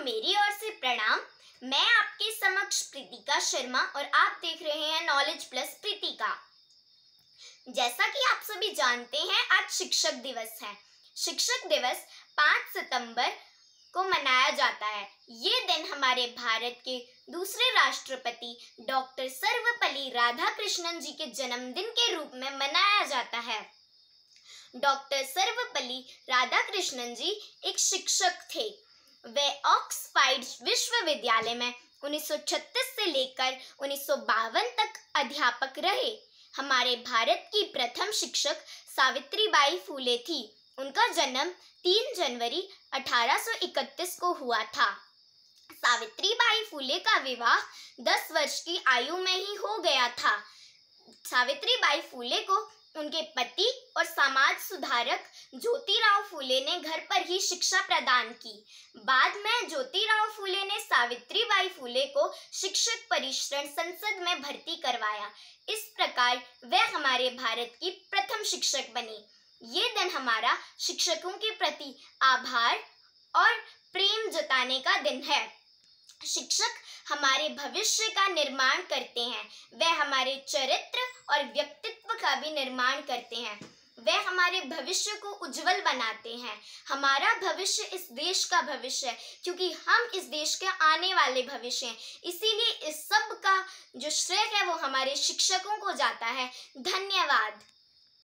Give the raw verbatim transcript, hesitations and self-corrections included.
मेरी ओर से प्रणाम। मैं आपके समक्ष प्रीतिका शर्मा और आप देख रहे हैं नॉलेज प्लस प्रीतिका। जैसा कि आप सभी जानते हैं, आज शिक्षक दिवस है। शिक्षक दिवस पाँच सितंबर को मनाया जाता है। ये दिन हमारे भारत के दूसरे राष्ट्रपति डॉक्टर सर्वपल्ली राधाकृष्णन जी के जन्मदिन के रूप में मनाया जाता है। डॉक्टर सर्वपल्ली राधाकृष्णन जी एक शिक्षक थे। वे ऑक्सफोर्ड विश्वविद्यालय में उन्नीस सौ छत्तीस से लेकर उन्नीस सौ बावन तक अध्यापक रहे। हमारे भारत की प्रथम शिक्षक सावित्रीबाई फुले थी। उनका जन्म तीन जनवरी अठारह सौ इकतीस को हुआ था। सावित्रीबाई फुले का विवाह दस वर्ष की आयु में ही हो गया था। सावित्रीबाई फुले को उनके पति और समाज सुधारक ज्योतिराव फुले ने घर पर ही शिक्षा प्रदान की। बाद में ज्योतिराव फुले ने सावित्रीबाई फुले को शिक्षक परिषद संसद में भर्ती करवाया। इस प्रकार वह हमारे भारत की प्रथम शिक्षक बनी। ये दिन हमारा शिक्षकों के प्रति आभार और प्रेम जताने का दिन है। शिक्षक हमारे भविष्य का निर्माण करते हैं। वे हमारे चरित्र और व्यक्तित्व का भी निर्माण करते हैं। वे हमारे भविष्य को उज्जवल बनाते हैं। हमारा भविष्य इस देश का भविष्य है, क्योंकि हम इस देश के आने वाले भविष्य हैं। इसीलिए इस सब का जो श्रेय है वो हमारे शिक्षकों को जाता है। धन्यवाद।